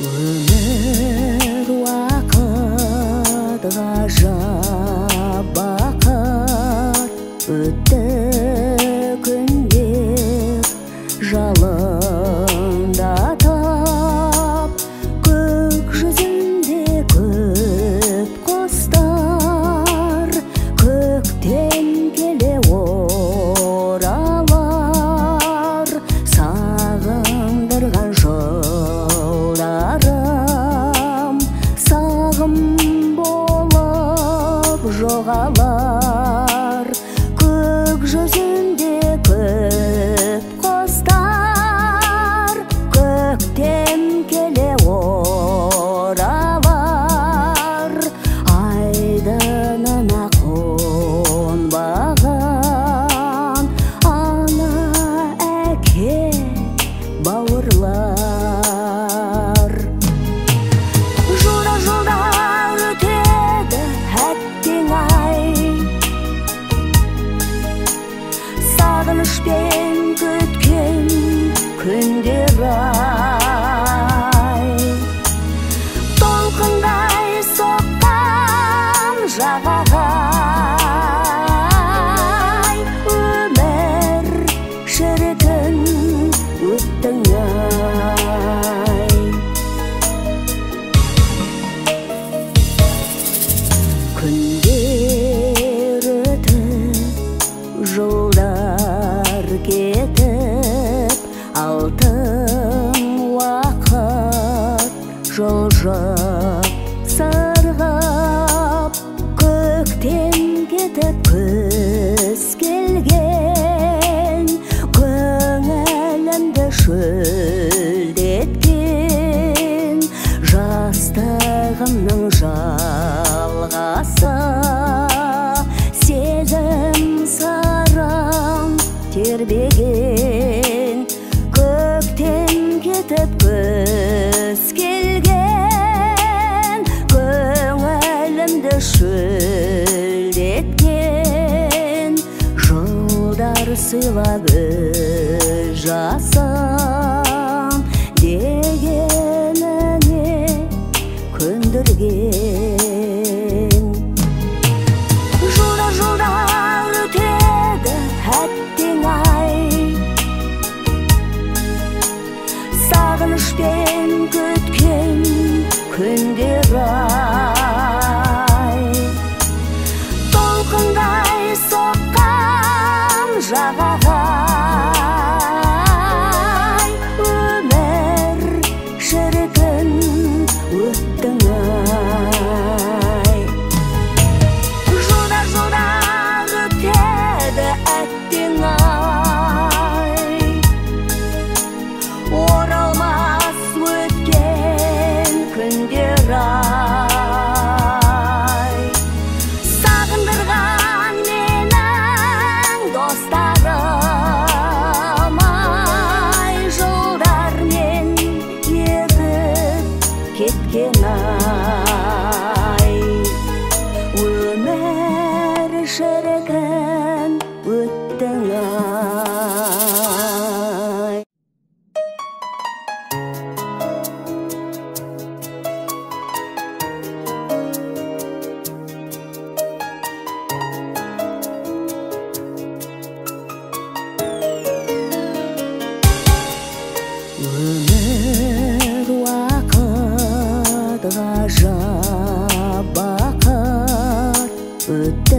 Өмір уақыт ғажап бақыт, өтті күндер жалындатып, көк жүзінде көп құстар көктен келе оралар, сағындырған жолдарым сағым болып жоғалар, көк жүзінде көп құстар көктен келе оралар, айдынына қонбаған ана әке бауырлар. Жылда өтеді әттең ай, сағынышпен күткен күндер ай, толқындай соққан жағаға өмір шіркін өттің ай. Күндер өтіп, жылдар кетіп, алтын уақыт жылжып сырғып, көктен кетіп күз келген, көңілімді шөлдеткен, жастығымның жалғасы, сезім сырым тербеген, көктен кетіп күз келген, көңілімді шөлдеткен, жылдар сыйлап өз жасым дегеніне көндірген. Жылда өтеді әттең ай, сағынышпен күткен күндер ай, толқындай соққан жағаға өмір шіркін өттің ай. Жылда өтеді әттең ай, оралмас өткен күндер ай, сағындырған менің достарым ай, жылдармен еріп кеткен ай, өмір шіркін өттің ай. Өмір уақыт ғажап бақыт, өтті